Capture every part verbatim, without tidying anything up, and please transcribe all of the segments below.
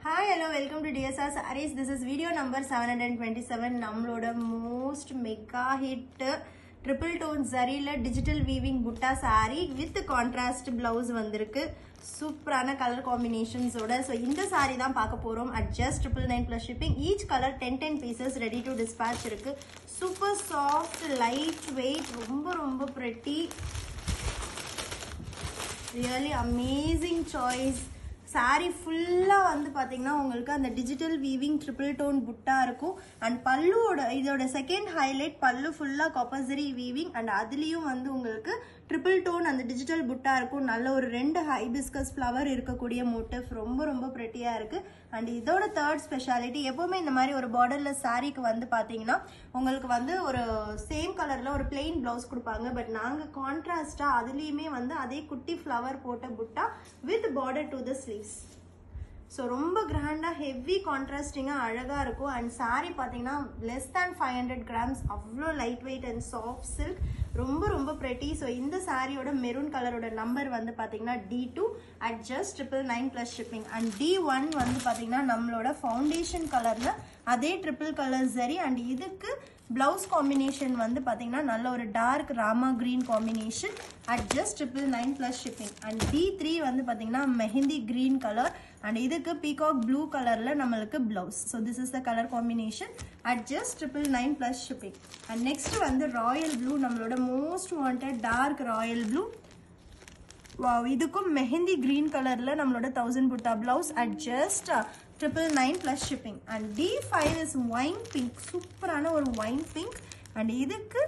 Hi, hello, welcome to D S R Sarees. This is video number seven twenty-seven. Namloda most mega hit triple tone zari la digital weaving butta saree with contrast blouse vandirukku. Superana color combinations oda. So indha saree dhaan paaka porom at just triple nine plus shipping. Each color ten ten pieces ready to dispatch irukku. Super soft, lightweight, romba romba pretty. Really amazing choice. Saree full வந்து பாத்தீங்கன்னா உங்களுக்கு அந்த digital weaving triple tone butta இருக்கும் and பல்லுவோட இதோட second highlight பல்லு ஃபுல்லா copper zari weaving and அதுலயும் வந்து உங்களுக்கு triple tone அந்த digital butta இருக்கும் நல்ல ஒரு ரெண்டு hibiscus flower இருக்கக்கூடிய motif ரொம்ப ரொம்ப pretty-ஆ இருக்கு and இதோட third speciality எப்பவுமே இந்த மாதிரி ஒரு borderless saree-க்கு வந்து பாத்தீங்கன்னா உங்களுக்கு வந்து ஒரு same color-ல ஒரு plain blouse கொடுப்பாங்க பட் நாங்க contrast-ஆ அதுலயுமே வந்து அதே குட்டி flower போட்ட butta with border to the sleeve. So ரொம்ப கிராண்டா heavy contrasting அழகா இருக்கும் and saree பாத்தீங்கன்னா less than five hundred grams அவ்ளோ light weight and soft silk ரொம்ப ரொம்ப pretty. So இந்த சாரியோட மெரூன் கலரோட நம்பர் வந்து பாத்தீங்கன்னா D two at just triple nine plus shipping and D one வந்து பாத்தீங்கன்னா நம்மளோட ஃபவுண்டேஷன் கலர்ல அதே triple color zari and இதுக்கு blouse combination வந்து பாத்தீங்கன்னா நல்ல ஒரு dark rama green combination at just triple nine plus shipping and D three வந்து பாத்தீங்கன்னா mehendi green color and இதுக்கு peacock blue colorல நம்மளுக்கு blouse. So this is the color combination at just triple nine plus shipping and next வந்து royal blue நம்மளோட most wanted dark royal blue. Wow, இதுக்கும் mehendi green colorல நம்மளோட thousand butta blouse at just uh, triple nine plus shipping and D five is wine pink சூப்பரான ஒரு wine pink and இதுக்கு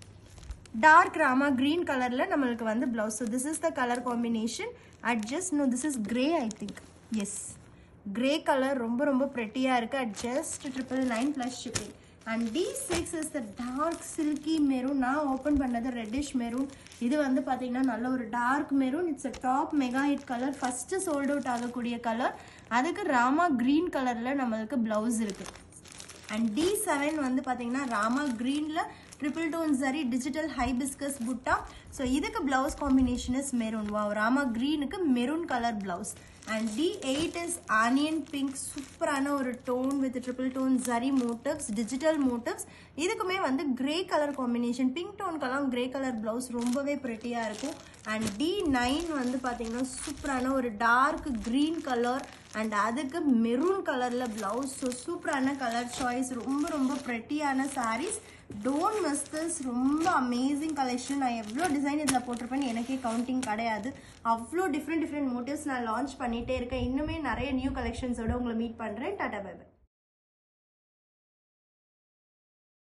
dark rama green colorல நம்மளுக்கு வந்து blouse. So this is the color combination at just no this is gray I think. Yes, gray color ரொம்ப ரொம்ப pretty-ஆ இருக்கு at just triple nine plus shipping and D six is the dark silky maroon. நான் open பண்ணது reddish maroon. இது வந்து பாத்தீங்கன்னா நல்ல ஒரு dark maroon. It's a top mega hit color. First sold out ஆகக்கூடிய color. அதுக்கு rama green colorல நம்மளுக்கு blouse இருக்கு and D seven வந்து பாத்தீங்கன்னா rama greenல triple tone zari digital hibiscus butta. So இதுக்கு blouse combination is maroon. Wow, rama greenக்கு maroon color blouse and D eight is onion pink சூப்பரான ஒரு tone with triple tone zari motifs digital motifs. இதுக்குமே வந்து gray color combination pink tone Kalam gray color blouse ரொம்பவே pretty-ஆ இருக்கும் and D nine வந்து பாத்தீங்கன்னா சூப்பரான ஒரு dark green color and அதுக்கு maroon colorல blouse. So சூப்பரான color choice ரொம்ப ரொம்ப pretty-ஆன sarees. Don't miss this. ரொம்ப amazing collection. நான் எவ்வளோ டிசைன் இதில் போட்டிருப்பேன்னு எனக்கே கவுண்டிங் கிடையாது. அவ்வளோ டிஃப்ரெண்ட் டிஃப்ரெண்ட் மோட்டிவ்ஸ் நான் லான்ச் பண்ணிகிட்டே இருக்கேன். இன்னுமே நிறைய நியூ கலெக்ஷன்ஸோட உங்களை மீட் பண்ணுறேன். Tata bye by.